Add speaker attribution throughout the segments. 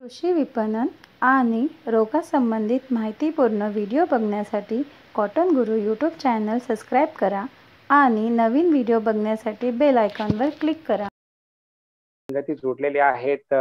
Speaker 1: कृषी विपणन आणि रोगासंबंधित माहितीपूर्ण व्हिडिओ बघण्यासाठी कॉटन गुरु यूट्यूब चॅनल सबस्क्राईब करा आणि नवीन व्हिडिओ बघण्यासाठी बेल आयकॉनवर क्लिक करा.
Speaker 2: संगती जोडलेले आहेत.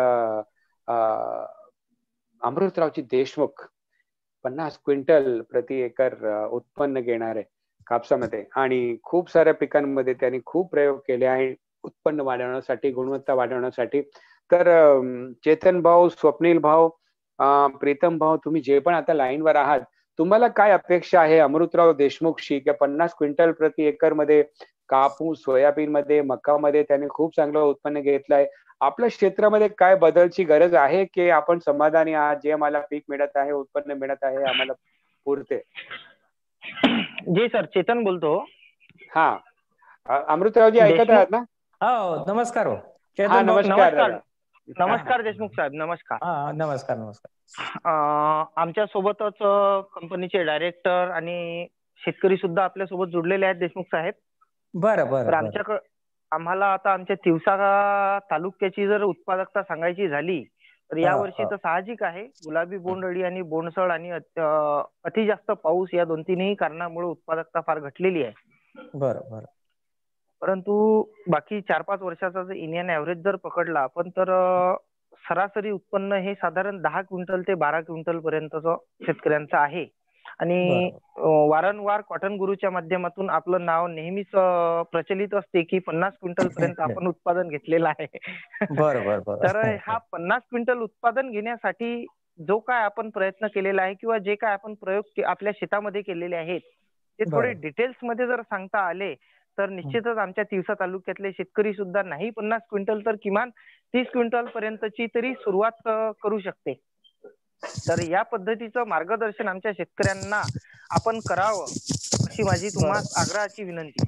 Speaker 2: अमृतरावजी देशमुख 50 क्विंटल प्रति एकर उत्पन्न घेणारे कापसामध्ये आणि खूप साऱ्या पिकांमध्ये त्यांनी खूप प्रयोग केले आहे उत्पन्न वाढवण्यासाठी, गुणवत्ता वाढवण्यासाठी. तर चेतन भाऊ, स्वप्नील भाऊ, प्रीतम भाऊ, तुम्ही जे पण आता लाईनवर आहात, तुम्हाला काय अपेक्षा आहे अमृतराव देशमुखशी की 50 क्विंटल प्रति एकर मध्ये कापूस, सोयाबीन मध्ये, मका मध्ये त्यांनी खूप चांगलं उत्पन्न घेतलंय. आपल्या क्षेत्रामध्ये काय बदलची गरज आहे की आपण समाधानी आहात, जे आम्हाला पीक मिळत आहे, उत्पन्न मिळत आहे, आम्हाला पुरते?
Speaker 3: जी सर, चेतन बोलतो.
Speaker 2: हा, अमृतरावजी ऐकत आहात ना?
Speaker 4: हो, नमस्कार हो.
Speaker 2: हा, नमस्कार.
Speaker 3: नमस्कार देशमुख साहेब, नमस्कार.
Speaker 4: नमस्कार.
Speaker 3: आमच्या सोबतच कंपनीचे डायरेक्टर आणि शेतकरी सुद्धा आपल्या सोबत जुडलेले आहेत देशमुख साहेब.
Speaker 4: बरं.
Speaker 3: तर आम्हाला आता आमच्या तिवसा तालुक्याची जर उत्पादकता सांगायची झाली तर यावर्षी तर साहजिक आहे, गुलाबी बोंडअळी आणि बोंडसळ आणि अति जास्त पाऊस या 2-3ही कारणामुळे उत्पादकता फार घटलेली आहे.
Speaker 4: बरं.
Speaker 3: परंतु बाकी 4-5 वर्षाचा जर इंडियन ऍव्हरेज जर पकडला आपण तर सरासरी उत्पन्न हे साधारण 10 क्विंटल ते 12 क्विंटल पर्यंतचं शेतकऱ्यांचं आहे. आणि वारंवार कॉटन गुरुच्या माध्यमातून आपलं नाव नेहमीच प्रचलित असते की 50 क्विंटल पर्यंत आपण उत्पादन घेतलेलं आहे.
Speaker 4: बरं.
Speaker 3: तर हा 50 क्विंटल उत्पादन घेण्यासाठी जो काय आपण प्रयत्न केलेला आहे किंवा जे काय आपण प्रयोग आपल्या शेतामध्ये केलेले आहेत ते थोडे डिटेल्स मध्ये जर सांगता आले तर निश्चितच आमच्या तिवसा तालुक्यातले शेतकरी सुद्धा नाही 50 क्विंटल तर किमान 30 क्विंटल पर्यंतची तरी सुरुवात करू शकते. तर या पद्धतीचं मार्गदर्शन आमच्या शेतकऱ्यांना आपण करावं अशी माझी तुम्हाला आग्रहाची विनंती.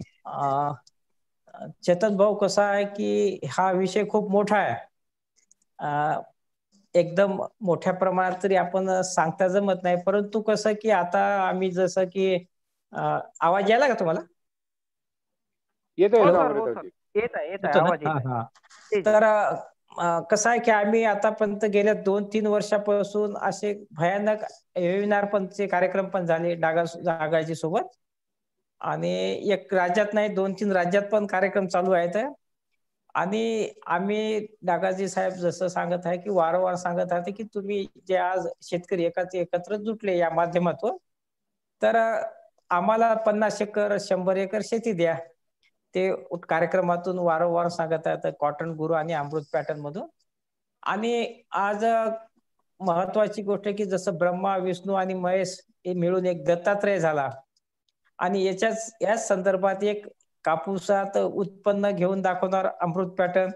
Speaker 4: चेतन भाऊ, कसा आहे की हा विषय खूप मोठा आहे. एकदम मोठ्या प्रमाणात तरी आपण सांगता जमत नाही, परंतु कसं की आता आम्ही जसं की आवाज यायला का तुम्हाला?
Speaker 3: येत आहे आवाज.
Speaker 4: तर कसं आहे की आम्ही आतापर्यंत गेल्या 2-3 वर्षापासून असे भयानक वेबिनार पण कार्यक्रम पण झाले डागाजी सोबत, आणि एक राज्यात नाही 2-3 राज्यात पण कार्यक्रम चालू आहेत. आणि आम्ही डागाजी साहेब जसं सांगत आहे की वारंवार सांगत आहे की तुम्ही जे आज शेतकरी एकत्र जुटले या माध्यमातून, तर आम्हाला 50 एकर 100 एकर शेती द्या. ते कार्यक्रमातून वारंवार सांगत आहेत कॉटन गुरु आणि अमृत पॅटर्न मधून. आणि आज महत्वाची गोष्ट की जसं ब्रह्मा, विष्णू आणि महेश हे मिळून एक दत्तात्रय झाला, आणि याच संदर्भात एक कापूसात उत्पन्न घेऊन दाखवणार अमृत पॅटर्न,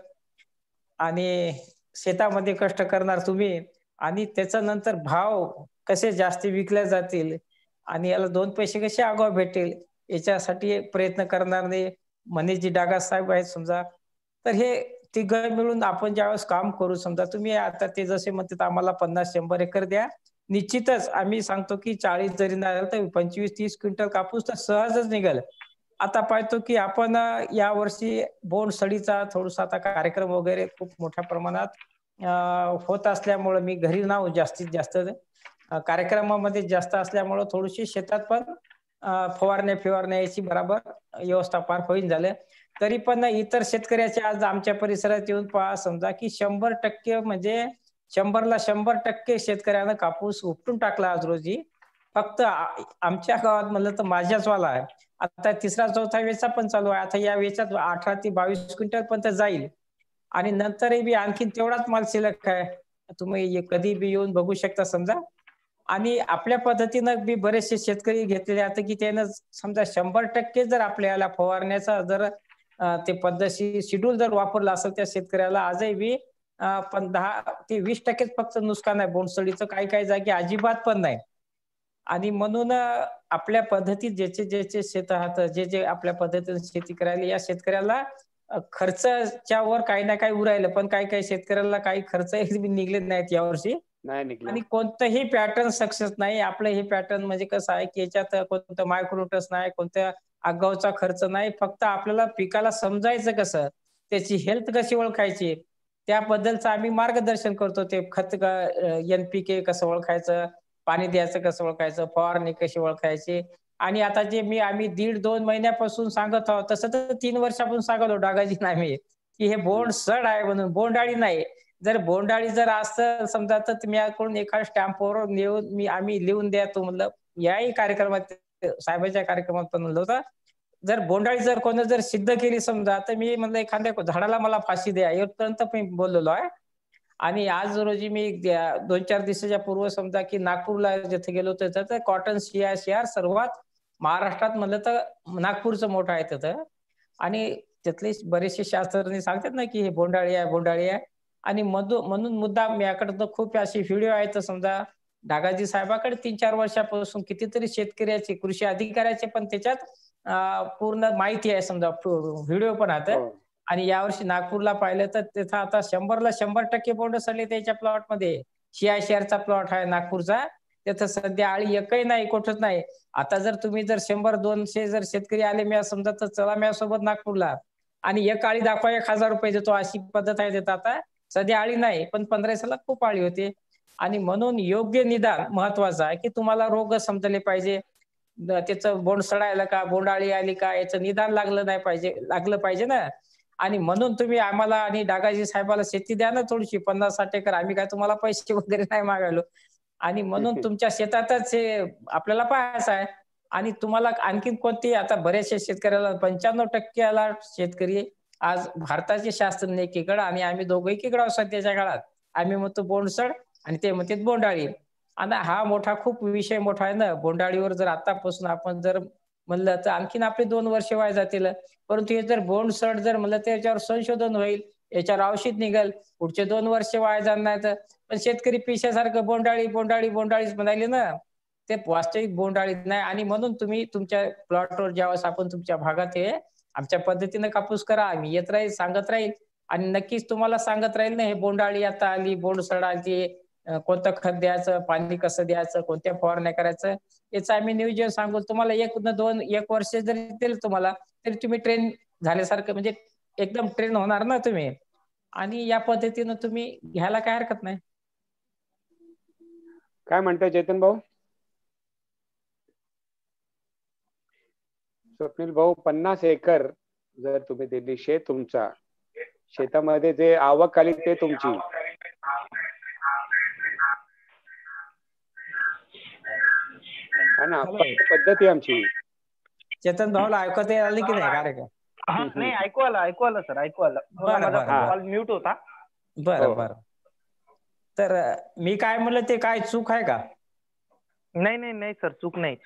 Speaker 4: आणि शेतामध्ये कष्ट करणार तुम्ही, आणि त्याच्यानंतर भाव कसे जास्त विकले जातील आणि याला 2 पैसे कसे आगाव भेटेल याच्यासाठी प्रयत्न करणारे मनीषजी डागा साहेब आहेत समजा. तर हे तिघं मिळून आपण ज्यावेळेस काम करू, समजा तुम्ही आता ते जसे म्हणतात आम्हाला 50-100 एकर द्या, निश्चितच आम्ही सांगतो की 40 जरी नाही तर 25-30 क्विंटल कापूस तर सहजच निघेल. आता पाहतो की आपण या वर्षी बोंडसळीचा थोडासा आता कार्यक्रम वगैरे खूप मोठ्या प्रमाणात होत असल्यामुळे मी घरी नाव जास्तीत जास्त कार्यक्रमामध्ये जास्त असल्यामुळे थोडीशी शेतात पण फवारण्या याची बरोबर व्यवस्थापन होईन झालं. तरी पण इतर शेतकऱ्याचे आज आमच्या परिसरात येऊन पहा, समजा की 100% म्हणजे 100ला 100% शेतकऱ्यानं कापूस उपटून टाकला आज रोजी. फक्त आमच्या गावात म्हणलं तर माझ्याच वाला आहे. आता 3रा-4था वेचा पण चालू आहे. आता या वेचात 18 ते 22 क्विंटल पर्यंत जाईल, आणि नंतरही बी आणखी तेवढाच माल शिल्लक आहे. तुम्ही कधी बी येऊन बघू शकता समजा. आणि आपल्या पद्धतीनं बी बरेचसे शेतकरी घेतलेले आता की त्यानं समजा 100% जर आपल्याला फवारण्याचा जर ते पद्धतशीर शेड्यूल जर वापरला असेल त्या शेतकऱ्याला आजही बी 10 ते 20% फक्त नुकसान आहे. बोंडसळीचं काही जागी अजिबात पण नाही. आणि म्हणून आपल्या पद्धतीत ज्याचे शेत आहात, जे आपल्या पद्धतीने शेती करायला, या शेतकऱ्याला खर्चाच्या वर काही ना काही उरायलं, पण काही शेतकऱ्याला काही खर्च निघले नाहीत यावर्षी. आणि कोणतंही पॅटर्न सक्सेस नाही. आपलं हे पॅटर्न म्हणजे कसं आहे की याच्यात कोणतं मायक्रोटस नाही, कोणत्या आगाऊचा खर्च नाही. फक्त आपल्याला पिकाला समजायचं कसं, त्याची हेल्थ कशी ओळखायची, त्याबद्दलचं आम्ही मार्गदर्शन करतो. ते खत NPK कसं ओळखायचं, पाणी द्यायचं कसं ओळखायचं, फवारणी कशी ओळखायची. आणि आता जे आम्ही 1.5-2 महिन्यापासून सांगत आहोत, तसं तर 3 वर्षापासून सांगत आहोत डागाजींना आम्ही, की हे बोंड सड आहे म्हणून, बोंडाळी नाही. जर बोंडाळी जर असतं समजा तर तुम्ही एका स्टॅम्पवर नेऊन आम्ही लिहून द्या तो म्हणलं. याही कार्यक्रमात साहेबांच्या कार्यक्रमात पण म्हणलं होतं, जर बोंडाळी जर कोणी जर सिद्ध केली समजा, तर मी म्हणलं एखाद्या झाडाला मला फाशी द्या, एवढपर्यंत मी बोललेलो आहे. आणि आज रोजी मी 2-4 दिवसाच्या पूर्व समजा की नागपूरला जिथे गेलो होतो, तर कॉटन CR सर्वात महाराष्ट्रात म्हणलं तर नागपूरचं मोठं आहे तिथं. आणि तिथले बरेचसे शास्त्रज्ञ सांगतात ना की हे बोंडाळी आहे, बोंडाळी आहे. आणि म्हणून मुद्दाम याकडे खूप अशी व्हिडिओ आहेत समजा डागाजी साहेबाकडे 3-4 वर्षापासून कितीतरी शेतकऱ्याचे, कृषी अधिकाऱ्याचे पण त्याच्यात पूर्ण माहिती आहे समजा, व्हिडिओ पण आहेत. आणि यावर्षी नागपूरला पाहिलं तर तिथं आता 100ला 100% बोंड सडले त्याच्या प्लॉटमध्ये. CICRचा प्लॉट आहे नागपूरचा. तिथं सध्या आळी एकही नाही, कुठंच नाही. आता जर तुम्ही जर 100-200 जर शेतकरी आले मी समजा, तर चला माझ्यासोबत नागपूरला आणि एक आळी दाखवा, 1000 रुपये देतो, अशी पद्धत आहे तिथं. आता सध्या आळी नाही, पण 15 खूप आळी होती. आणि म्हणून योग्य निदान महत्वाचं आहे की तुम्हाला रोग समजले पाहिजे, त्याचं बोंड सडायला का, बोंडाळी आली का, याचं निदान लागलं पाहिजे ना. आणि म्हणून तुम्ही आम्हाला आणि डागाजी साहेबाला शेती द्या ना थोडीशी, 50-60 एकर. आम्ही काय तुम्हाला पैसे वगैरे नाही मागायलो. आणि म्हणून तुमच्या शेतातच हे आपल्याला पाहायचं आहे. आणि तुम्हाला आणखीन कोणती, आता बऱ्याचशा शेतकऱ्याला 95% शेतकरी आज भारताचे शास्त्रज्ञ एकीकडे आणि आम्ही दोघं एकीकडे आहोत सध्याच्या काळात. आम्ही म्हणतो बोंडसड आणि ते म्हणतात बोंडाळी. आणि हा खूप विषय मोठा आहे ना. बोंडाळीवर जर आतापासून आपण जर म्हणलं तर आणखीन आपले 2 वर्ष वाया जातील. परंतु हे जर बोंडसड जर म्हणलं तर याच्यावर संशोधन होईल, याच्यावर औषध निघेल, पुढचे 2 वर्ष वाया जाणार नाही. पण शेतकरी पिशासारखं बोंडाळी बोंडाळी बोंडाळीच म्हणाले ना, ते वास्तविक बोंडाळी नाही. आणि म्हणून तुम्ही तुमच्या प्लॉटवर ज्यावेळेस आपण तुमच्या भागात हे आमच्या पद्धतीनं कापूस करा, आम्ही येत राहील, सांगत राहील. आणि नक्कीच तुम्हाला सांगत राहील ना, हे बोंडाळी आता आली, बोंडसड आली, कोणतं खत द्यायचं, पाणी कसं द्यायचं, कोणत्या फवारण्या करायचं, याचं आम्ही नियोजन सांगू तुम्हाला. 1 वर्ष जरी दिलं तुम्हाला, तरी तुम्ही ट्रेन झाल्यासारखं, म्हणजे एकदम ट्रेन होणार ना तुम्ही. आणि या पद्धतीनं तुम्ही घ्यायला काय हरकत नाही.
Speaker 2: काय म्हणताय चेतन भाऊ? स्वप्नील भाऊ, 50 एकर जर तुम्ही दिली शेत, तुमच्या शेतामध्ये जे आवक आली ते तुमची, है ना, पद्धती आमची.
Speaker 4: चेतन भाऊला ऐकत आली की नाही कार्यक्रम?
Speaker 3: नाही, ऐकू आलं सर, ऐकू आलं. माझा कॉल म्यूट होता.
Speaker 4: बरं. तर मी काय म्हणलं ते काय चूक आहे का?
Speaker 3: नाही सर, चूक नाही.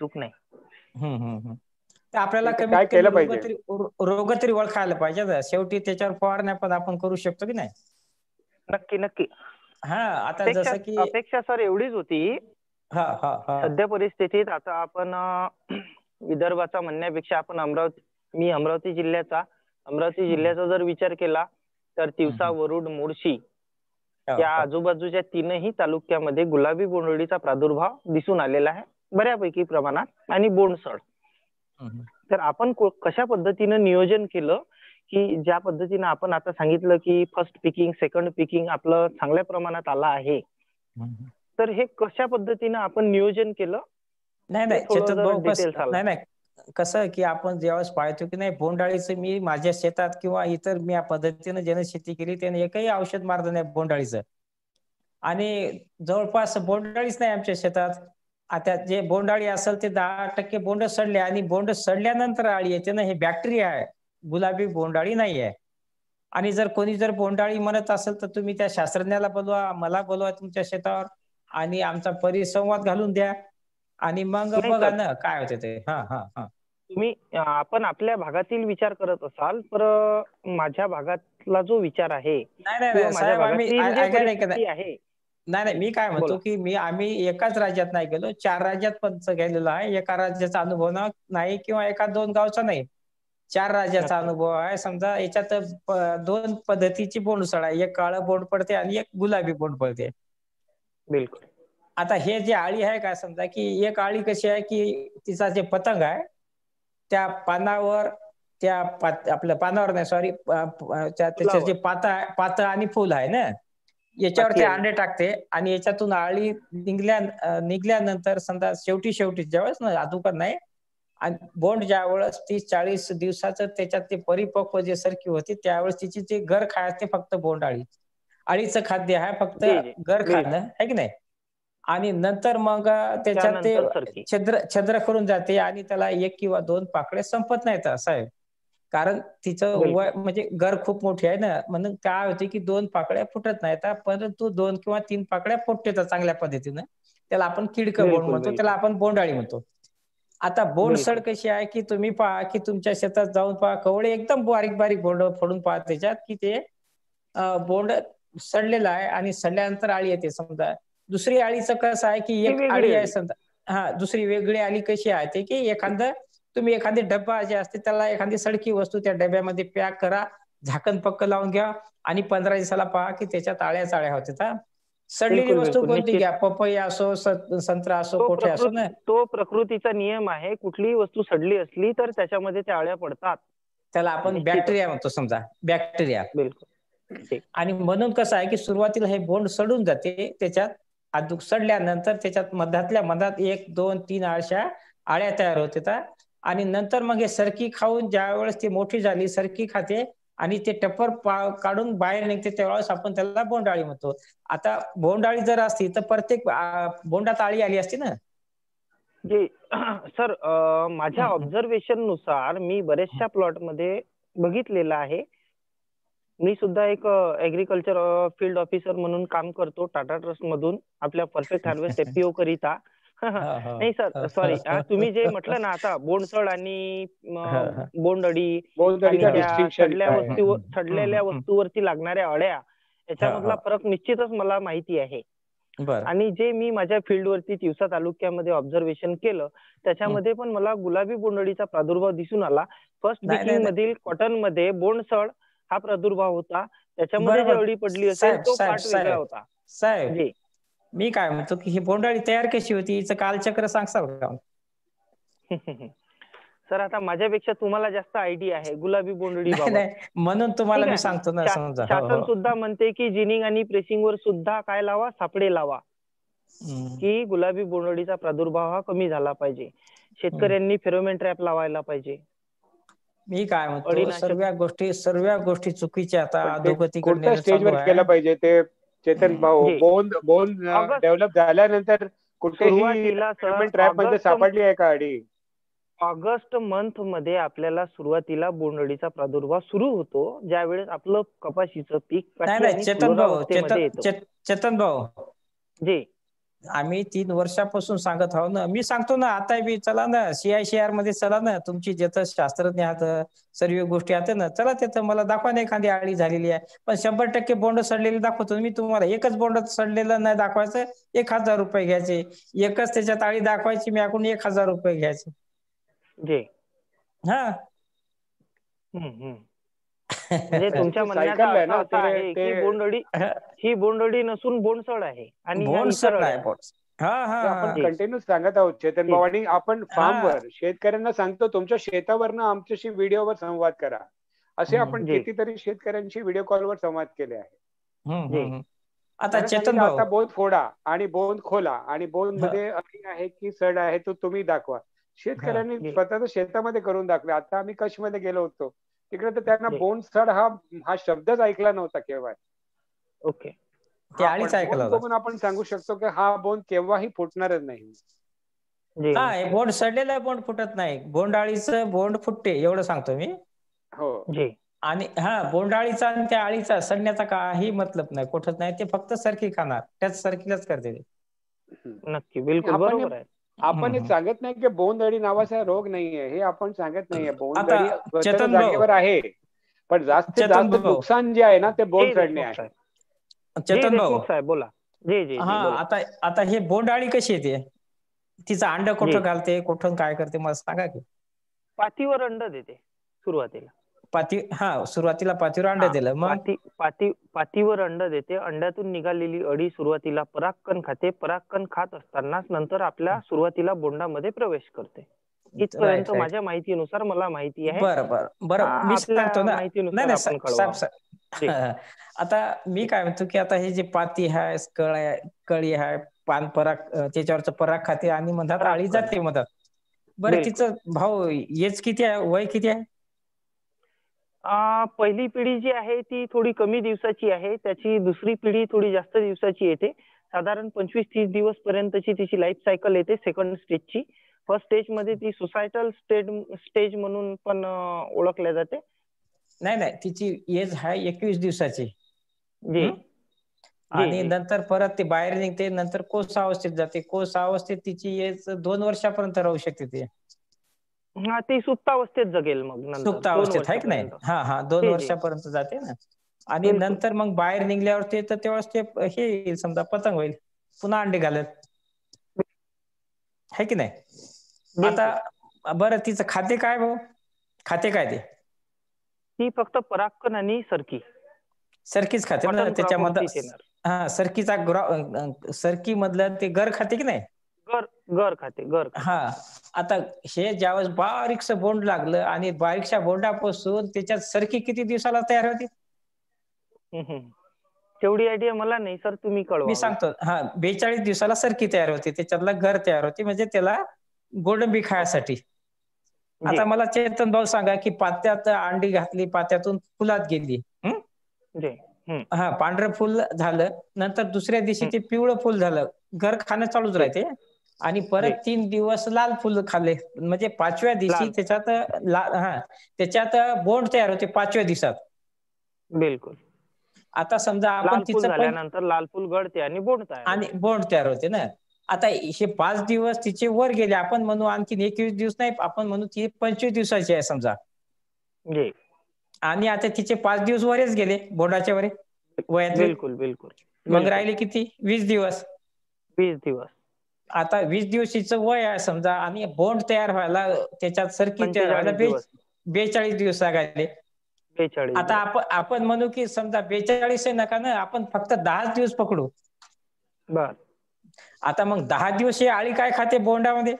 Speaker 4: तर आपल्याला कमीत कमी रोग तरी ओळखायला पाहिजे ना. शेवटी त्याच्यावर फवारण्या पण आपण करू शकतो की नाही?
Speaker 3: नक्की.
Speaker 4: हा, आता जसं की
Speaker 3: अपेक्षा सर एवढीच होती. सध्या परिस्थितीत आता आपण विदर्भाचा म्हणण्यापेक्षा आपण मी अमरावती जिल्ह्याचा जर विचार केला तर तिवसा, वरुड, मुळशी या आजूबाजूच्या 3ही तालुक्यामध्ये गुलाबी बोंडअळीचा प्रादुर्भाव दिसून आलेला आहे बऱ्यापैकी प्रमाणात. आणि बोंडसड, तर आपण कशा पद्धतीनं नियोजन केलं की ज्या पद्धतीनं आपण आता सांगितलं की फर्स्ट पिकिंग, सेकंड पिकिंग आपलं चांगल्या प्रमाणात आलं आहे, तर हे कशा पद्धतीनं आपण नियोजन केलं?
Speaker 4: नाही चेतन भाऊ, नाही कसं की आपण ज्यावेळेस पाहतो की नाही बोंडाळीचं, मी माझ्या शेतात किंवा इतर मी या पद्धतीनं ज्याने शेती केली त्याने एकही औषध मारलं नाही बोंडाळीचं. आणि जवळपास बोंडाळीच नाही आमच्या शेतात. आता जे बोंडाळी असेल ते 10% बोंड सडले, आणि बोंड सडल्यानंतर आळी येते ना, हे बॅक्टेरिया आहे, गुलाबी बोंडाळी नाही आहे. आणि जर कोणी जर बोंडाळी म्हणत असेल तर तुम्ही त्या शास्त्रज्ञाला बोलवा, मला बोलवा तुमच्या शेतावर, आणि आमचा परिसंवाद घालून द्या, आणि मग बघा ना काय होते ते.
Speaker 3: तुम्ही आपण आपल्या भागातील विचार करत असाल, तर माझ्या भागातला जो विचार आहे,
Speaker 4: नाही मी काय म्हणतो की आम्ही एकाच राज्यात नाही गेलो, 4 राज्यात पण गेलेलो आहे. एका राज्याचा अनुभव नाही किंवा 1-2 गावचा नाही, 4 राज्याचा अनुभव आहे. समजा याच्यात 2 पद्धतीची बोंडसड आहे, एक काळं बोंड पडते आणि एक गुलाबी बोंड पडते.
Speaker 3: बिलकुल.
Speaker 4: आता हे जे आळी आहे काय, समजा की एक आळी कशी आहे की तिचा जे पतंग आहे त्या पानावर त्या आपल्या पानावर नाही, सॉरी, त्याच्या जे पातं आणि फुल आहे ना, याच्यावर ते अंडे टाकते आणि याच्यातून आळी निघल्यानंतर समजा शेवटी ज्यावेळेस ना, अगोदर नाही, आणि बोंड ज्यावेळेस 30-40 दिवसाचं त्याच्यात ते परिपक्व जे सरकी होती, त्यावेळेस तिची जे गर खायचे फक्त बोंड अळीचं खाद्य आहे फक्त गर खाणं, आहे की नाही. आणि नंतर मग त्याच्यात ते छिद्र करून जाते आणि त्याला 1 किंवा 2 पाकळ्या संपत नाहीत साहेब, कारण तिचं वय म्हणजे गर खूप मोठी आहे ना, म्हणून काय होते की 2 पाकळ्या फुटत नाहीत, परंतु 2 किंवा 3 पाकळ्या फुटतात चांगल्या पद्धतीनं. त्याला आपण किडकं बोंड म्हणतो, त्याला आपण बोंडाळी म्हणतो. आता बोंडसड कशी आहे की तुम्ही पहा की तुमच्या शेतात जाऊन पहा, कवळे एकदम बारीक बोंड फोडून पहा त्याच्यात की ते बोंड सडलेलं आहे आणि सडल्यानंतर आळी येते. समजा दुसरी आळीचं कसं आहे की एक आळी आहे समजा, दुसरी वेगळी आळी कशी आहे ते की तुम्ही एखादी डब्बा जे असते त्याला एखादी सडकी वस्तू त्या डब्यामध्ये पॅक करा, झाकण पक्क लावून घ्या आणि 15 दिवसाला पहा की त्याच्यात आळ्या होत्या. सडलेली वस्तू कोणती घ्या, पपई असो, संत्रा असो, कोठे असो ना,
Speaker 3: तो प्रकृतीचा नियम आहे. कुठलीही वस्तू सडली असली तर त्याच्यामध्ये त्या आळ्या पडतात.
Speaker 4: त्याला आपण बॅक्टेरिया म्हणतो, समजा बॅक्टेरिया.
Speaker 3: बिलकुल.
Speaker 4: आणि म्हणून कसं आहे की सुरुवातीला हे बोंड सडून जाते, त्याच्यात सडल्यानंतर त्याच्यात मधात 1, 2, 3 अशा आळ्या तयार होतात आणि नंतर मग हे सरकी खाऊन ज्या वेळेस ती मोठी झाली, सरकी खाते आणि ते टप्पर काढून बाहेर निघते, त्यावेळेस आपण त्याला बोंडाळी म्हणतो. आता बोंडाळी जर असती तर प्रत्येक बोंडात आळी आली असती ना.
Speaker 3: जी सर, माझ्या ऑब्झर्वेशन नुसार मी बरेचशा प्लॉट मध्ये बघितलेलं आहे. मी सुद्धा एक ऍग्रीकल्चर फील्ड ऑफिसर म्हणून काम करतो टाटा ट्रस्ट मधून आपल्या परफेक्ट हार्वेस्ट एफपीओ करिता. नाही सर, सॉरी, तुम्ही जे म्हटलं ना आता बोंडसड आणि बोंडअळी सडलेल्या वस्तूवरती लागणाऱ्या अळ्या, याच्यामधला फरक निश्चितच मला माहिती आहे. आणि जे मी माझ्या फील्डवरती तिवसा तालुक्यामध्ये ऑब्झर्वेशन केलं त्याच्यामध्ये पण मला गुलाबी बोंडअळीचा प्रादुर्भाव दिसून आला. फर्स्ट बिकिंग मधील कॉटन मध्ये बोंडसड हा प्रादुर्भाव होता, त्याच्यामध्ये जी अळी पडली असेल तो पार्ट वेगळा होता.
Speaker 4: साहेब, मी काय म्हणतो की ही बोंडअळी तयार कशी होती, हिचं कालचक्र सांगसाल का?
Speaker 3: सर, आता माझ्यापेक्षा तुम्हाला जास्त आयडिया आहे गुलाबी बोंडअळी बाबत,
Speaker 4: म्हणून तुम्हाला मी सांगतो ना. समजा
Speaker 3: शासन सुद्धा म्हणते की जिनिंग आणि प्रेसिंग वर सुद्धा काय लावा, सापडे लावा, की गुलाबी बोंडअळीचा प्रादुर्भाव हा कमी झाला पाहिजे. शेतकऱ्यांनी फेरोमेन ट्रॅप लावायला पाहिजे.
Speaker 4: मी काय म्हणतो, सर्व गोष्टी चुकीच्या आता अधोगतीकडे
Speaker 2: स्टेजवर केलं पाहिजे ते. चेतन भाऊ, बोंड डेव्हलप झाल्यानंतर कुठेही ट्रॅप मध्ये सापडली आहे का अडी?
Speaker 3: ऑगस्ट मंथ मध्ये आपल्याला सुरुवातीला बोंडअळीचा प्रादुर्भाव सुरू होतो, ज्यावेळेस आपलं कपाशीचं पीक
Speaker 4: चेतन भाऊ
Speaker 3: जी
Speaker 4: आम्ही 3 वर्षापासून सांगत आहोत ना. मी सांगतो ना, आता बी चला ना, CICR मध्ये चला ना, तुमची जिथं शास्त्रज्ञ आहात, सर्व गोष्टी आहेत ना, चला तिथं मला दाखवा ना एखादी आळी झालेली आहे. पण 100% बोंड सडलेले दाखवतो मी तुम्हाला. एकच बोंड सडलेलं नाही दाखवायचं, 1000 रुपये घ्यायचे. एकच त्याच्यात आळी दाखवायची, मी याकडून 1000 रुपये घ्यायचे.
Speaker 3: जी म्हणजे तुमच्या म्हणण्याचा अर्थ आहे की बोंडअळी ही बोंडअळी नसून बोंडसड आहे आणि
Speaker 2: आपण कंटिन्यू सांगत आहोत चेतन भाऊ. आणि आपण फार्मवर शेतकऱ्यांना सांगतो तुमच्या शेतावरनं आमच्याशी व्हिडिओवर संवाद करा, असे आपण कितीतरी शेतकऱ्यांशी व्हिडिओ कॉलवर संवाद केले आहे.
Speaker 4: आता चेतन भाऊ,
Speaker 2: आता बोंड फोडा आणि बोंड खोला आणि बोंड मध्ये अळी आहे की सड आहे तो तुम्ही दाखवा. शेतकऱ्यांनी स्वतःच्या शेतामध्ये करून दाखवे. आता आम्ही कच्छमध्ये गेलो होतो, तिकडे तर त्यांना बोंड सड हा शब्दच ऐकला नव्हता केव्हा.
Speaker 3: ओके,
Speaker 2: बघून आपण सांगू शकतो की हा बोंड केव्हाही फुटणारच नाही.
Speaker 4: बोंड सडलेला बोंड फुटत नाही, बोंडअळीचं बोंड फुटते, एवढं सांगतो मी.
Speaker 3: हो.
Speaker 4: आणि बोंडअळीचा आणि त्या अळीचा सडण्याचा काही मतलब नाही, कुठत नाही. ते फक्त सरकी खाणार, त्याच सरकीलाच करते.
Speaker 3: नक्की, बिलकुल बरोबर आहे.
Speaker 2: आपण हे सांगत नाही की बोंडअळी नावाचा रोग नाहीये, हे आपण सांगत नाहीये. बोंडअळी जागेवर आहे, पण जास्तीत जास्त नुकसान जे आहे ना ते बोंड सडणे आहे.
Speaker 4: चेतन भाऊ
Speaker 3: साहेब बोला.
Speaker 4: आता हे बोंडअळी कशी येते, तिचं अंड कुठं घालते, कुठून काय करते, मला सांगा की.
Speaker 3: पातीवर अंड देते सुरुवातीला.
Speaker 4: सुरुवातीला पातीवर अंड दिलं, मग
Speaker 3: पातीवर अंड देते. अंड्यातून निघालेली अळी सुरुवातीला परागकण खाते. परागकण खात असतानाच नंतर आपल्या सुरुवातीला बोंडामध्ये प्रवेश करते. इथपर्यंत माझ्या माहितीनुसार मला माहिती आहे.
Speaker 4: बरं मी सांगतो ना.
Speaker 3: नाही,
Speaker 4: आता मी काय म्हणतो की आता हे जे पाती आहे, कळी आहे, पान पराग, त्याच्यावरच पराग खाते आणि मधात आळी जाते मधात. बरं तिचं भाऊ एज किती आहे, वय किती आहे?
Speaker 3: पहिली पिढी जी आहे ती थोडी कमी दिवसाची आहे. त्याची दुसरी पिढी थोडी जास्त दिवसाची येते. साधारण 25-30 दिवस पर्यंतची तिची लाईफ सायकल येते सेकंड स्टेजची. फर्स्ट स्टेज मध्ये ती सुसायटल स्टेज म्हणून पण ओळखल्या जाते.
Speaker 4: नाही, तिची एज आहे 21 दिवसाची.
Speaker 3: जी.
Speaker 4: आणि नंतर परत ते बाहेर निघते, नंतर कोस अवस्थेत जाते. कोस अवस्थेत तिची एज 2 वर्षापर्यंत राहू शकते ती.
Speaker 3: ती सुप्तावस्थेत जगेल मग नंतर.
Speaker 4: सुप्तावस्थेत आहे की नाही? 2 वर्षापर्यंत जाते ना. आणि नंतर मग बाहेर निघल्यावर ते तर तेव्हाच ते हे समजा पतंग होईल, पुन्हा अंडे घालत, है की नाही? आता बरं तिचं खाते काय भाऊ? खाते काय ते?
Speaker 3: ती फक्त परागकण आणि
Speaker 4: सरकीच खाते ना त्याच्यामध्ये. सरकी मधलं ते गर खाते की नाही?
Speaker 3: गर खाते.
Speaker 4: आता हे ज्यावेळेस बारीकसं बोंड लागलं आणि बारीकशा बोंडापासून त्याच्यात सरकी किती दिवसाला तयार होती?
Speaker 3: तेवढी आयडिया मला नाही सर, तुम्ही कळवा.
Speaker 4: मी सांगतो. 42 दिवसाला सरकी तयार होते, त्याच्यातला घर तयार होते, म्हणजे त्याला गोडंबी खायसाठी. आता मला चेतन भाऊ सांगा की पात्यात अंडी घातली, पात्यातून फुलात गेली. पांढरं फुल झालं, नंतर दुसऱ्या दिवशी ते पिवळं फुल झालं, घर खाणं चालूच राहते. आणि परत 3 दिवस लाल फुल खाल्ले, म्हणजे 5व्या दिवशी त्याच्यात बोंड तयार होते 5व्या दिवसात.
Speaker 3: बिलकुल.
Speaker 4: आता समजा आपण तिचं
Speaker 3: झाल्यानंतर लाल फुल गळते आणि
Speaker 4: बोंड तयार होते ना. आता हे 5 दिवस तिचे वर गेले, आपण म्हणू आणखी 21 दिवस नाही, आपण म्हणू ती 25 दिवसाची आहे समजा. आणि आता तिचे 5 दिवस वरच गेले बोंडाच्या वर वयातले.
Speaker 3: बिलकुल.
Speaker 4: मग राहिले किती? 20 दिवस. आता 20 दिवशीचं वय आहे समजा, आणि बोंड तयार व्हायला त्याच्यात सरकी तयार व्हायला 42 दिवस लागायले. आता आपण म्हणू की समजा 42 नका ना, आपण फक्त 10 दिवस पकडू. आता मग 10 दिवस ही आळी काय खाते बोंडामध्ये?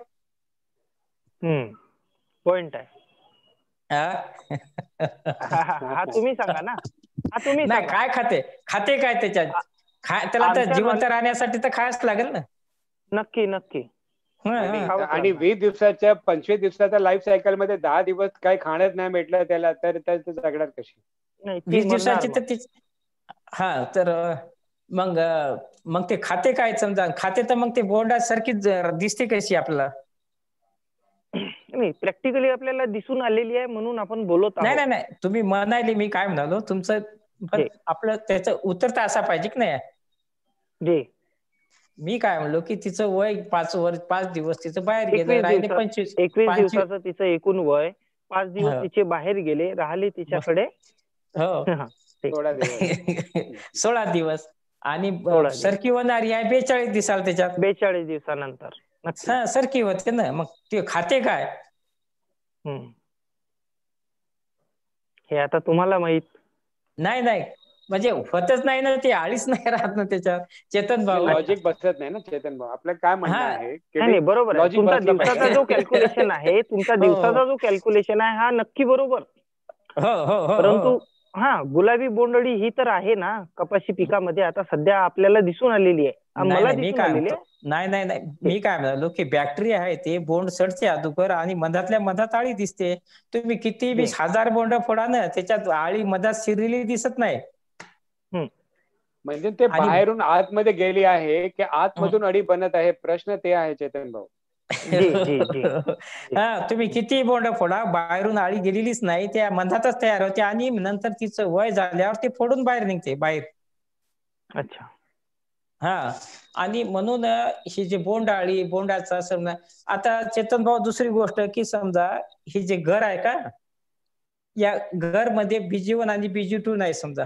Speaker 3: पॉइंट आहे. तुम्ही सांगा ना.
Speaker 4: नाही, काय खाते काय त्याच्यात? त्याला तर जिवंत राहण्यासाठी तर खायच लागेल ना.
Speaker 3: नक्की.
Speaker 2: आणि 20 दिवसाच्या 25 दिवसाच्या लाईफ सायकल मध्ये 10 दिवस काय खाणच नाही भेटलं त्याला, तर जगणार कशी?
Speaker 4: 20 दिवसाची तर ती तर मग ते खाते काय समजा? खाते तर मग ते बोंडासारखी दिसते कशी आपल्याला?
Speaker 3: नाही, प्रॅक्टिकली आपल्याला दिसून आलेली आहे म्हणून आपण बोलत आहोत.
Speaker 4: नाही, तुम्ही म्हणाले, मी काय म्हणालो तुमचं, आपलं त्याचं उत्तर तर असा पाहिजे की नाही? मी काय म्हणलो की तिचं वय 5 दिवस तिचं बाहेर गेलं, राहिले
Speaker 3: 21 दिवसाचं तिचं एकूण वय. 5 दिवस तिचे बाहेर गेले, राहिले तिच्याकडे
Speaker 4: 16 दिवस. आणि सरकी होणारी आहे 42 दिवसाला. त्याच्यात
Speaker 3: 42 दिवसानंतर
Speaker 4: सरकी होते ना. मग ते खाते काय?
Speaker 3: हे आता तुम्हाला माहित
Speaker 4: नाही, म्हणजे होतच नाही ना, ते आळीच नाही राहत ना त्याच्यात. चेतन भाऊ,
Speaker 2: लॉजिक बसत नाही ना चेतन भाऊ. आपलं काय म्हणणं आहे
Speaker 3: की बरोबर आहे, तुमचा दिवसाचा जो कॅल्क्युलेशन आहे, हा नक्की बरोबर. परंतु गुलाबी बोंडअळी ही तर आहे ना कपाशी पिकामध्ये, आता सध्या आपल्याला दिसून आलेली आहे.
Speaker 4: नाही, मी काय म्हणालो की बॅक्टेरिया आहे ते बोंड सडते अगोदर, आणि मधातल्या मधात आळी दिसते. तुम्ही किती 20,000 बोंड फोडा ना, त्याच्यात आळी मधात शिरलेली दिसत नाही.
Speaker 2: म्हणजे ते बाहेरून आतमध्ये गेली आहे की आतमधून अळी बनत आहे? प्रश्न ते आहे चेतन भाऊ.
Speaker 4: तुम्ही किती बोंड फोडा, बाहेरून आळी गेलेलीच नाही, त्या मधातच तयार होते, आणि नंतर तिचं वय झाल्यावर ते फोडून बाहेर निघते बाहेर.
Speaker 3: अच्छा.
Speaker 4: आणि म्हणून ही जे बोंडाळी, बोंडाचा समजा, आता चेतन भाऊ दुसरी गोष्ट की समजा ही जे घर आहे का, या घर मध्ये BG1 आणि BG2 नाही समजा.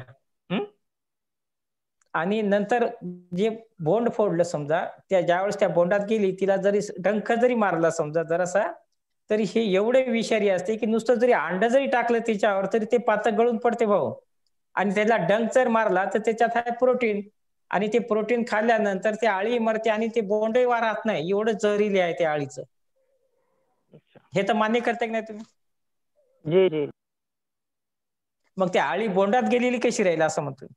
Speaker 4: आणि नंतर जे बोंड फोडलं समजा, त्या ज्यावेळेस त्या बोंडात गेली, तिला जरी डंख जरी मारला समजा जरासा, तरी हे एवढे विषारी असते की नुसतं जरी अंड जरी टाकलं त्याच्यावर तरी ते पातळ गळून पडते भाऊ. आणि त्याला डंक जर मारला तर त्याच्यात आहे प्रोटीन, आणि ते प्रोटीन खाल्ल्यानंतर ते आळी मरते आणि ते बोंडही राहत नाही, एवढं जहरीले आहे त्या आळीचं. हे तर मान्य करताय की नाही तुम्ही?
Speaker 3: जी जी.
Speaker 4: मग ती आळी बोंडात गेलेली कशी राहील असं म्हणतो.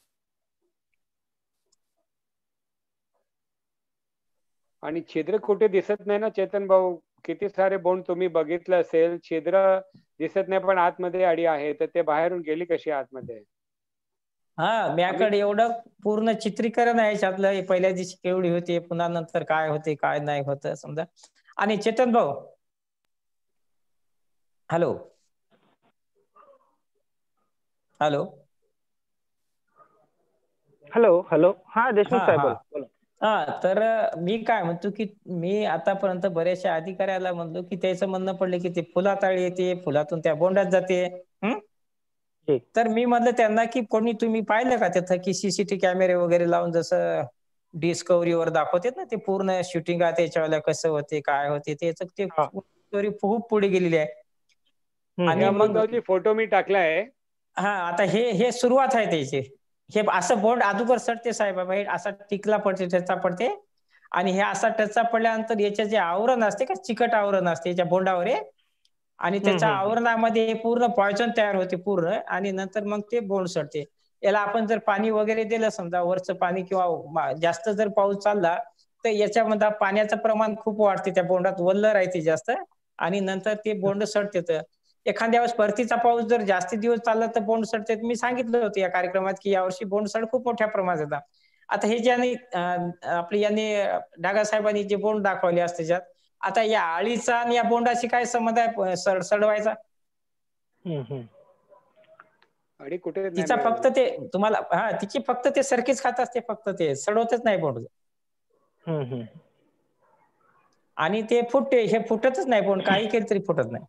Speaker 2: आणि छिद्र कुठे दिसत नाही ना चेतन भाऊ. किती सारे बोंड तुम्ही बघितलं असेल, छिद्र दिसत नाही पण आतमध्ये अडी आहे, तर ते बाहेरून गेली कशी आतमध्ये?
Speaker 4: हा, म्याकडे एवढं पूर्ण चित्रीकरण आहे याच्यातलं, पहिल्या दिवशी केवढी होती, पुन्हा नंतर काय होते काय नाही होत समजा. आणि चेतन भाऊ, हॅलो हॅलो
Speaker 3: हॅलो हॅलो. हा देशमुख
Speaker 4: हा
Speaker 3: साहेब
Speaker 4: हा
Speaker 3: बोला.
Speaker 4: हा, तर मी काय म्हणतो की मी आतापर्यंत बऱ्याचशा अधिकाऱ्याला म्हणलो की त्याचं म्हणणं पडलं की ते फुलात आळी येते, फुलातून त्या बोंडात जाते.
Speaker 3: जी.
Speaker 4: तर मी म्हणलं त्यांना की कोणी तुम्ही पाहिलं का तिथं की सीसीटीव्ही कॅमेरे वगैरे लावून जसं डिस्कव्हरीवर दाखवतात ना, ते पूर्ण शूटिंग आहे त्याच्यावेळेला कसं होते काय होते त्याचं, ते
Speaker 3: हा.
Speaker 4: स्टोरी खूप पुढे गेलेली आहे.
Speaker 3: हम्म.
Speaker 2: हे
Speaker 4: आणि मग
Speaker 2: अमृतभाऊजी फोटो मी टाकलाय.
Speaker 4: हा, आता हे हे सुरुवात आहे त्याची. हे असं बोंड अगोदर सटते साहेब, हे असा टिकला पडते, टचा पडते, आणि हे असा टचा पडल्यानंतर याचे जे आवरण असते का, चिकट आवरण असते याच्या बोंडावर, आणि त्याच्या आवरणामध्ये पूर्ण पॉयझन तयार होते पूर्ण, आणि नंतर मग ते बोंड सडते. याला आपण जर पाणी वगैरे दिलं समजा, वरचं पाणी किंवा जास्त जर पाऊस चालला तर याच्यामध्ये पाण्याचं प्रमाण खूप वाढते, त्या बोंडात वल्ल राहते जास्त, आणि नंतर ते बोंड सडते. तर एखाद्या वेळेस परतीचा पाऊस जर जास्त दिवस चालला तर बोंड सडते. मी सांगितलं होतं या कार्यक्रमात की यावर्षी बोंडसड खूप मोठ्या प्रमाणात येतात. आता हे ज्याने आपली यांनी डागा साहेबांनी जे बोंड दाखवले असते त्याच्यात, आता या आळीचा आणि या बोंडाशी काय संबंध आहे सडवायचा?
Speaker 2: अडी कुठे नाही
Speaker 4: तिचा फक्त
Speaker 2: मिळाली.
Speaker 4: ते तुम्हाला तिची फक्त ते सरकीच खात असते, फक्त ते सडवतच नाही बोंड. आणि ते फुटते, हे फुटतच नाही बोंड, काही केलं तरी फुटत नाही.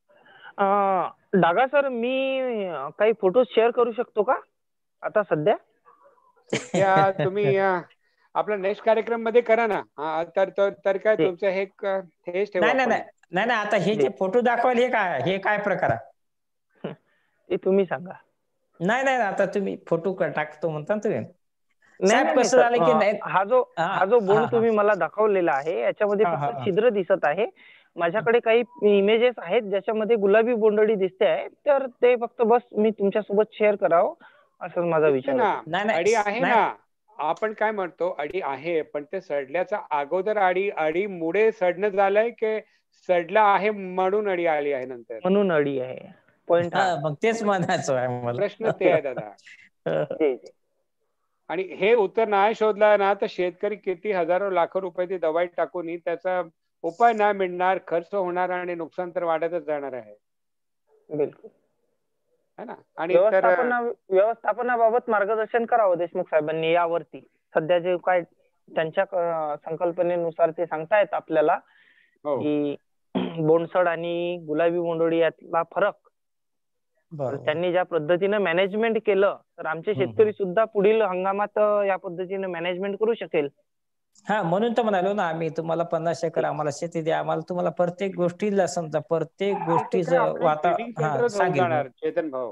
Speaker 3: डागा सर, मी काही फोटो शेअर करू शकतो का आता सध्या?
Speaker 2: सध्या तुम्ही आपला नेक्स्ट कार्यक्रम मध्ये करा ना. तर काय तुमचं हे हेच ठेवू
Speaker 4: नाही नाही
Speaker 2: आपण.
Speaker 4: नाही नाही, आता हे जे फोटो दाखवायला हे काय प्रकार आहे?
Speaker 3: ते तुम्ही सांगा.
Speaker 4: नाही नाही, आता तुम्ही फोटो टाकतो म्हणता ना तुम्ही.
Speaker 3: नाही
Speaker 4: साहेब
Speaker 3: नाही
Speaker 4: कसं
Speaker 3: सर,
Speaker 4: झालं की नाही,
Speaker 3: हा जो बोंड तुम्ही मला दाखवलेला आहे याच्यामध्ये फक्त छिद्र दिसत आहे. माझ्याकडे काही इमेजेस आहेत ज्याच्यामध्ये गुलाबी बोंडळी दिसते आहे, तर ते फक्त बस मी तुमच्यासोबत शेअर करावं असं माझा विचार होता.
Speaker 2: ना, अडी आहे ना. आपण काय म्हणतो, अडी आहे, पण ते सडल्याचा अगोदर अडी मुळे सडणं झालंय की सडला आहे म्हणून अडी आली आहे नंतर?
Speaker 3: म्हणून अडी आहे. पॉइंट
Speaker 4: मग तेच म्हणायचं आहे मला.
Speaker 2: प्रश्न ते आहे दादा. आणि हे उत्तर नाही शोधला ना तर शेतकरी किती हजारो लाखो रुपयाची दवाई टाकून त्याचा उपाय नाही मिळणार, खर्च होणार आणि नुकसान तर वाढतच जाणार आहे.
Speaker 3: बिलकुल
Speaker 2: है ना. आणि
Speaker 3: व्यवस्थापनाबाबत मार्गदर्शन करावं देशमुख साहेबांनी यावरती. सध्या जे काय त्यांच्या संकल्पनेनुसार ते सांगतायत आपल्याला की बोंडसड आणि गुलाबी बोंडअळी यातला फरक, तर त्यांनी ज्या पद्धतीने मॅनेजमेंट केलं तर आमचे शेतकरी सुद्धा पुढील हंगामात या पद्धतीने मॅनेजमेंट करू शकेल.
Speaker 4: म्हणून तर म्हणालो ना आम्ही, तुम्हाला 50 एकर आम्हाला शेती द्या, आम्हाला तुम्हाला प्रत्येक गोष्टीला समजा प्रत्येक गोष्टीचं वातावरण सांगेल.
Speaker 2: चेतन भाऊ,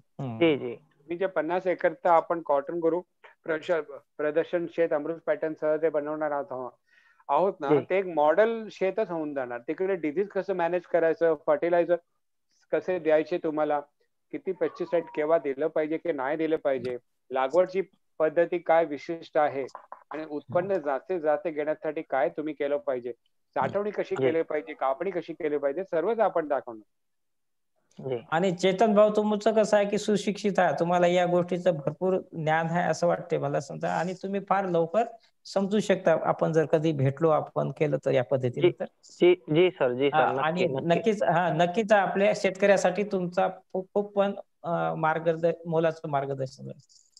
Speaker 2: मी जे 50 एकरचं आपण कॉटन गुरु प्रदर्शन शेत अमृत पॅटर्न सह ते बनवणार आहोत ना, ते एक मॉडेल शेतच होऊन जाणार. तिकडे डिझीज कसं मॅनेज करायचं, फर्टिलायझर कसे द्यायचे, तुम्हाला किती पेस्टिसाइड केव्हा दिलं पाहिजे की नाही दिलं पाहिजे, लागवडची पद्धती काय विशिष्ट आहे, आणि उत्पन्न जाते घेण्यासाठी काय तुम्ही केलं पाहिजे, साठवणी कशी केली पाहिजे, कापणी कशी केली पाहिजे, सर्वच आपण दाखवणार.
Speaker 4: आणि चेतन भाऊ तुमचं कसं आहे की सुशिक्षित आहे, तुम्हाला या गोष्टीचं भरपूर ज्ञान आहे असं वाटते मला समजा, आणि तुम्ही फार लवकर समजू शकता. आपण जर कधी भेटलो, आपण केलं तर या पद्धतीने तर
Speaker 3: जी सर,
Speaker 4: आणि नक्कीच आपल्या शेतकऱ्यासाठी तुमचा खूप पण मोलाचं मार्गदर्शन.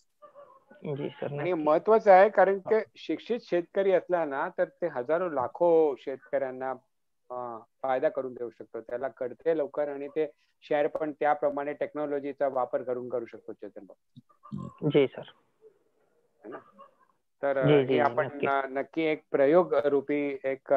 Speaker 2: आणि महत्वाचं आहे, कारण की शिक्षित शेतकरी असला ना तर ते हजारो लाखो शेतकऱ्यांना फायदा करून देऊ शकतो. त्याला कळते लवकर आणि ते शेअर पण त्याप्रमाणे टेक्नॉलॉजीचा वापर करू शकतो. चेतन भाऊ,
Speaker 3: जी सर.
Speaker 2: तर
Speaker 3: जी
Speaker 2: हे
Speaker 3: जी
Speaker 2: आपण
Speaker 3: नक्की.
Speaker 2: नक्की एक प्रयोग रूपी एक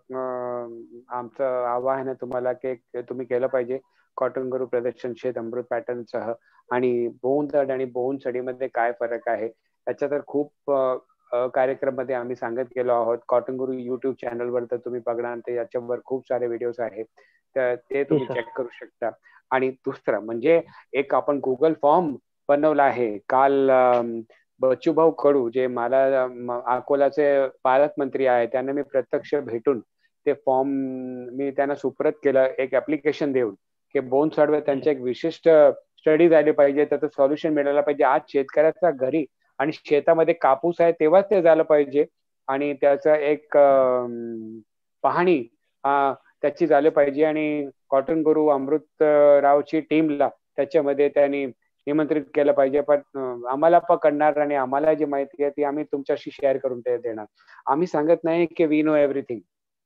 Speaker 2: आमचं आवाहन आहे तुम्हाला की तुम्ही केलं पाहिजे. कॉटन गुरु प्रदर्शन शेत अमृत पॅटर्न सह. आणि बोंदड आणि बोनसडीमध्ये काय फरक आहे याच्या तर खूप कार्यक्रम मध्ये आम्ही सांगत गेलो आहोत. कॉटन गुरु युट्यूब चॅनलवर तर तुम्ही बघणार ते याच्यावर खूप सारे व्हिडिओज आहेत, तर ते तुम्ही चेक करू शकता. आणि दुसरं म्हणजे एक आपण गुगल फॉर्म बनवला आहे. काल बच्चूभाऊ कडू जे मला अकोलाचे पालकमंत्री आहे त्यांना मी प्रत्यक्ष भेटून ते फॉर्म मी त्यांना सुप्रत केलं, एक ऍप्लिकेशन देऊन की बोनसाडवर त्यांचे एक विशिष्ट स्टडी झाली पाहिजे, त्याचं सॉल्युशन मिळालं पाहिजे. आज शेतकऱ्याच्या घरी आणि शेतामध्ये कापूस आहे तेव्हाच ते झालं पाहिजे आणि त्याचं एक पाहणी त्याची झाली पाहिजे. आणि कॉटन गुरु अमृत रावची टीमला त्याच्यामध्ये त्यांनी निमंत्रित केलं पाहिजे. पण आम्हाला पकडणार आणि आम्हाला जी माहिती आहे ती आम्ही तुमच्याशी शेअर करून ते देणार. आम्ही सांगत नाही की वी नो एव्हरीथिंग,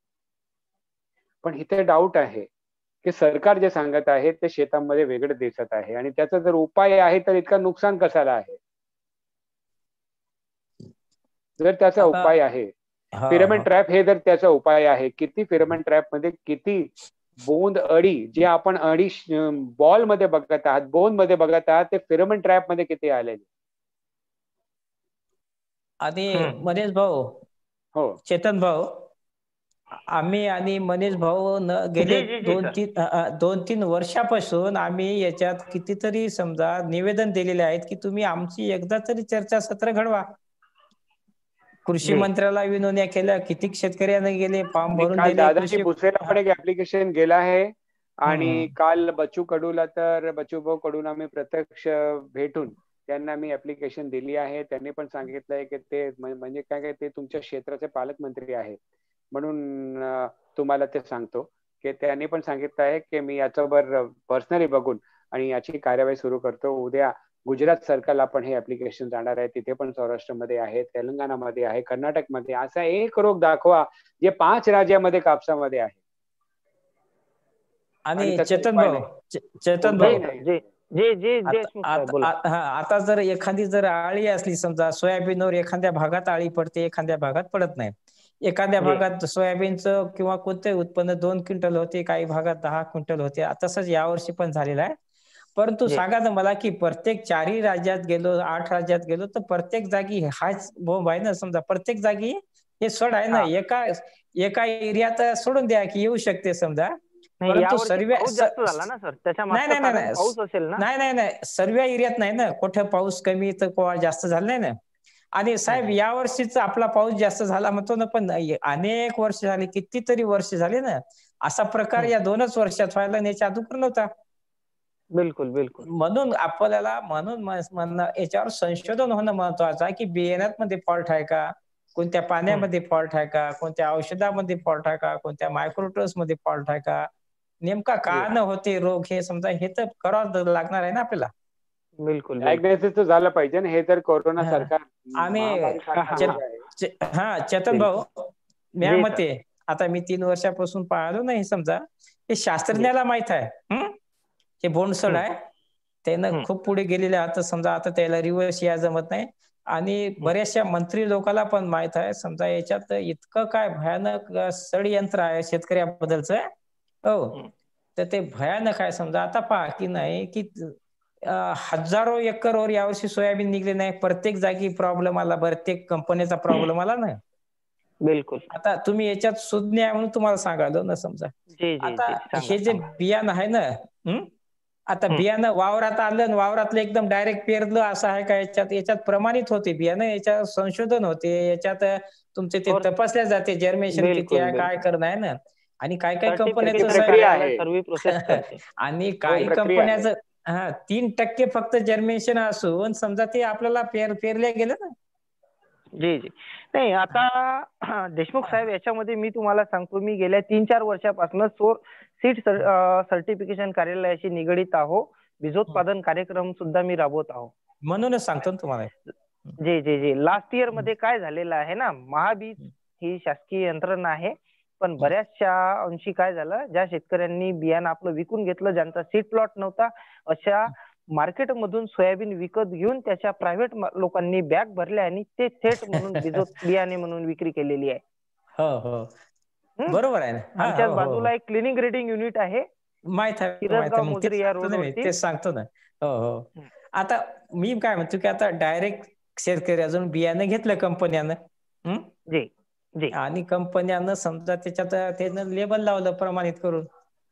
Speaker 2: पण इथे डाऊट आहे की सरकार जे सांगत आहे ते शेतामध्ये वेगळं दिसत आहे आणि त्याचा जर उपाय आहे तर इतका नुकसान कशाला आहे. जर त्याचा उपाय आहे फिरमेंट ट्रॅप, हे जर त्याचा उपाय आहे, किती फिरमेंट ट्रॅप मध्ये किती बोंद अडी जे आपण अडी बॉल मध्ये बघत आहात, बोन मध्ये बघत आहात, ते फिरमेंट ट्रॅप मध्ये किती आलेले.
Speaker 4: आणि मनीष भाऊ,
Speaker 2: हो
Speaker 4: चेतन भाऊ, आम्ही आणि मनीष भाऊ गेले
Speaker 3: जी, जी, जी,
Speaker 4: 2-3 वर्षापासून आम्ही याच्यात कितीतरी समजा निवेदन दिलेले आहेत की तुम्ही आमची एकदा तरी चर्चासत्र घडवा. कृषी मंत्र्याला विनवण्या केल्या, किती शेतकऱ्यांना गेले, फॉर्म भरून
Speaker 2: काल
Speaker 4: दिले.
Speaker 2: दादाजी भुसेला पण एक ऍप्लिकेशन गेला आहे आणि काल बच्चू कडूला तर बच्चू भाऊ कडून आम्ही प्रत्यक्ष भेटून त्यांना मी ऍप्लिकेशन दिली आहे. त्यांनी पण सांगितलंय की ते म्हणजे काय ते तुमच्या क्षेत्राचे पालकमंत्री आहे म्हणून तुम्हाला ते सांगतो की त्यांनी पण सांगितलं आहे की मी याच्यावर पर्सनली बघून आणि याची कार्यवाही सुरू करतो. उद्या गुजरात सरकारला पण हे ऍप्लिकेशन जाणार आहे, तिथे पण सौराष्ट्रमध्ये आहे, तेलंगणामध्ये आहे, कर्नाटकमध्ये. असा एक रोग दाखवा जे 5 राज्यामध्ये कापसामध्ये आहे
Speaker 4: आणि
Speaker 2: त्याचा
Speaker 4: चेतन
Speaker 2: उपाय
Speaker 4: भाऊ,
Speaker 2: नाही.
Speaker 4: चेतन
Speaker 2: उपाय
Speaker 4: भाऊ,
Speaker 2: नाही.
Speaker 3: जी जी देशमुख साहेब बोला.
Speaker 4: आता जर एखादी जर आळी असली, समजा सोयाबीनवर एखाद्या भागात आळी पडते, एखाद्या भागात पडत नाही. एखाद्या भागात सोयाबीनचं किंवा कोणतेही उत्पन्न 2 क्विंटल होते, काही भागात 10 क्विंटल होते. तसंच यावर्षी पण झालेलं आहे. परंतु सांगा ना मला की प्रत्येक 4ही राज्यात गेलो, 8 राज्यात गेलो तर प्रत्येक जागी हाच बोंब आहे ना. समजा प्रत्येक जागी हे सोड आहे ना. एका एरियात सोडून द्या की येऊ शकते समजा, परंतु
Speaker 3: यावर्षी
Speaker 4: सर्व
Speaker 3: पाऊस जास्त झाला ना सर, त्याच्या
Speaker 4: नाही
Speaker 3: मागचं
Speaker 4: नाही नाही
Speaker 3: कारण पाऊस असेल ना.
Speaker 4: नाही सर्व एरियात नाही ना. कुठे पाऊस कमी तर कोणा जास्त झाला नाही ना. आणि साहेब या वर्षीच आपला पाऊस जास्त झाला म्हणतो ना, पण अनेक वर्ष झाली, कितीतरी वर्ष झाले ना असा प्रकार या 2च वर्षात व्हायला, याच्या अगोदर नव्हता.
Speaker 3: बिलकुल बिलकुल.
Speaker 4: म्हणून आपल्याला म्हणणं याच्यावर संशोधन होणं महत्वाचं आहे की बियाण्यात मध्ये फॉल्ट आहे का, कोणत्या पाण्यामध्ये फॉल्ट आहे का, कोणत्या औषधामध्ये फॉल्ट आहे का, कोणत्या मायक्रोट्रस मध्ये फॉल्ट आहे का, नेमका का न होते रोग, हे समजा हे तर करावं लागणार आहे ना आपल्याला.
Speaker 2: बिलकुल डायग्नोसिस झालं पाहिजे ना. हे तर कोरोना सरकार
Speaker 4: आणि चेतन भाऊ, या मते आता मी 3 वर्षापासून पाहिलो नाही, समजा हे शास्त्रज्ञाला माहित आहे हे बोंडसड आहे. त्यानं खूप पुढे गेलेले आता, समजा आता त्याला रिव्हर्स या जमत नाही. आणि बऱ्याचशा मंत्री लोकांना पण माहित आहे. समजा याच्यात इतकं काय भयानक षडयंत्र आहे शेतकऱ्याबद्दलचं. हो, तर ते भयानक आहे. समजा आता पहा की नाही की हजारो एकरवर यावर्षी सोयाबीन निघले नाही. प्रत्येक जागी प्रॉब्लेम आला, प्रत्येक कंपनीचा प्रॉब्लेम आला ना.
Speaker 3: बिलकुल.
Speaker 4: आता तुम्ही याच्यात सुज्ञ आहे म्हणून तुम्हाला सांगालो ना. समजा आता हे जे बियाणं आहे ना, आता बियाणं वावरात आलं, वावरातलं एकदम डायरेक्ट पेरलं असं आहे का? याच्यात प्रमाणित होते बियाणं, याच्यात संशोधन होते, याच्यात तुमचे ते तपासल्या जाते जर्मेशन किती आहे, काय करणं आहे ना. आणि काही कंपन्याचं आणि काही कंपन्याचं 3% फक्त जर्मेशन असून समजा ते आपल्याला पेरल्या गेलं ना.
Speaker 3: जी जी. नाही आता देशमुख साहेब, याच्यामध्ये मी तुम्हाला सांगतो, मी गेल्या 3-4 वर्षापासून सीड सर्टिफिकेशन कार्यालयाशी निगडित आहो. बीजोत्पादन कार्यक्रम सुद्धा मी राबवत आहो.
Speaker 4: म्हणूनच सांगतो तुम्हाला.
Speaker 3: जी जी जी. लास्ट इयर मध्ये काय झालेलं आहे ना, महाबीज ही शासकीय यंत्रणा आहे, पण बऱ्याचशा अंशी काय झालं, ज्या शेतकऱ्यांनी बियाणं आपलं विकून घेतलं, ज्यांचा सीड प्लॉट नव्हता, अशा मार्केटमधून सोयाबीन विकत घेऊन त्याच्या प्रायव्हेट लोकांनी बॅग भरल्या आणि ते थेट म्हणून बियाणे म्हणून विक्री केलेली आहे.
Speaker 4: हो हो बरोबर आहे ना.
Speaker 3: आमच्याच बाजूला एक क्लिनिंग ग्रेडिंग युनिट आहे,
Speaker 4: माहित आहे
Speaker 3: किरसगाव मोजरी या रोडवरती.
Speaker 4: तेच सांगतो ना. हो हो. आता मी काय म्हणतो की आता डायरेक्ट शेतकरी अजून बियाणं घेतलं कंपन्यानं
Speaker 3: जी जी
Speaker 4: आणि कंपन्यानं समजा त्याच्यात त्यानं लेबल लावलं प्रमाणित करून,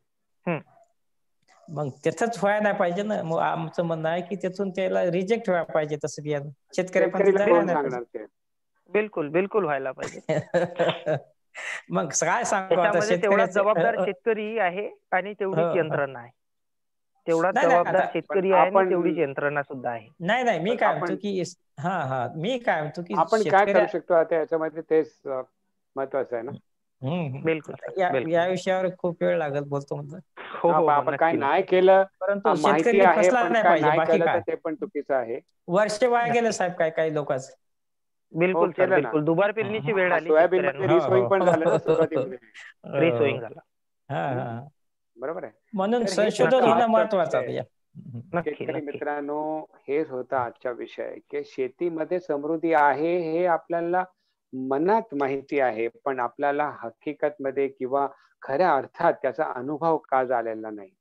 Speaker 4: मग त्याच व्हायला नाही पाहिजे ना. मग आमचं म्हणणं आहे की त्यातून त्याला रिजेक्ट व्हायला पाहिजे तसं बियाणं.
Speaker 2: शेतकऱ्याला कोण सांगणार ते?
Speaker 3: बिलकुल बिलकुल व्हायला पाहिजे.
Speaker 4: मग काय सांगू आता
Speaker 3: त्याच्यामध्ये तेवढा
Speaker 4: शेतकऱ्याचं
Speaker 3: जबाबदार शेतकरी आहे आणि तेवढीच यंत्रणा आहे. तेवढा
Speaker 4: नाही, नाही,
Speaker 3: जबाबदार
Speaker 4: आता
Speaker 3: शेतकरी आहे आणि तेवढीच यंत्रणा सुद्धा आहे.
Speaker 4: नाही मी काय म्हणतो की मी काय म्हणतो की
Speaker 2: आपण काय करू शकतो आता याच्यामध्ये, तेच महत्वाचं आहे ना.
Speaker 3: बिलकुल
Speaker 4: या विषयावर खूप वेळ लागेल बोलतो म्हणलं.
Speaker 2: आपण काय नाही केलं,
Speaker 4: परंतु
Speaker 2: माहिती
Speaker 4: शेतकरी
Speaker 2: आहे
Speaker 4: फसला
Speaker 2: पण
Speaker 4: नाही
Speaker 2: काय
Speaker 4: पाहिजे,
Speaker 2: नाही
Speaker 4: बाकी
Speaker 2: केलं तर
Speaker 4: काय
Speaker 2: ते पण चुकीचं आहे.
Speaker 4: वर्ष वाया गेलं साहेब काही लोकांचं.
Speaker 3: बिलकुल सर, बिलकुल दुबार पेरणीची वेळ आली.
Speaker 2: सोयाबीन मध्ये रिसोईंग पण झालं ना सुरुवातीमध्ये.
Speaker 3: रिसोईंग झालं.
Speaker 2: बरोबर आहे.
Speaker 4: म्हणून संशोधन होणं महत्वाचं आहे.
Speaker 2: शेतकरी मित्रांनो, हेच होता आजचा विषय की शेतीमध्ये समृद्धी आहे हे आपल्याला मनात माहिती आहे, पण आपल्याला हकीकत मध्ये किंवा खऱ्या अर्थात त्याचा अनुभव का झालेला नाही.